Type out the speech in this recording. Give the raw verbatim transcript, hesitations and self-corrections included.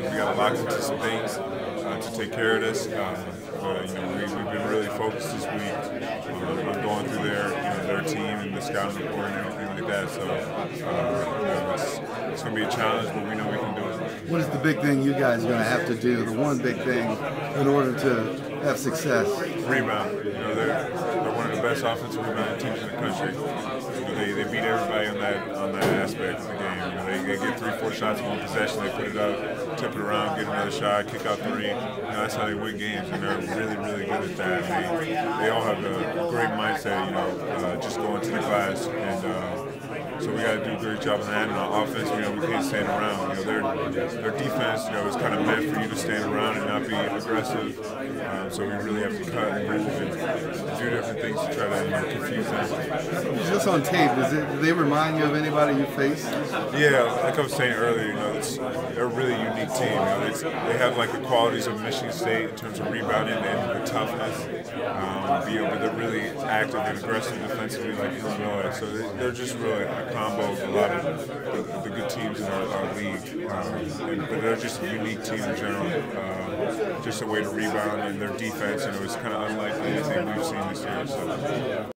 we got to lock into some things uh, to take care of this. Um, but you know, we, we've been really focused this week um, on going through their, you know, their team and the scouting report and everything like that. So uh, you know, it's, it's going to be a challenge, but we know we can do it. What is the big thing you guys are going to have to do? The one big thing in order to have success? Rebound. You know, they're they're one of the best offensive rebounding teams in the country. You know, they, they beat everybody on that on that aspect of the game. You know, they, they get three, four shots in one possession, they put it up, tip it around, get another shot, kick out three. You know, that's how they win games, and they're really, really good at that. They they all have a great mindset. You know, uh, just going to the glass and. Uh, So we got to do a great job on that. And on offense, you know, we can't stand around. You know, their their defense, you know, is kind of meant for you to stand around and not be aggressive. Um, so we really have to cut and move and do different things to try to, you know, confuse them. Just on tape, does it, do they remind you of anybody you face? Yeah, like I was saying earlier, you know, it's, they're a really unique team. You know, it's, they have like the qualities of Michigan State in terms of rebounding and the toughness. Um, you know, but they're really active and aggressive defensively, like Illinois. So they, they're just really a combo of a lot of the, the good teams in our, our league. Um, and, but they're just a unique team in general. Uh, just a way to rebound, and their defense, you know, is kind of unlike anything we've seen this year. So.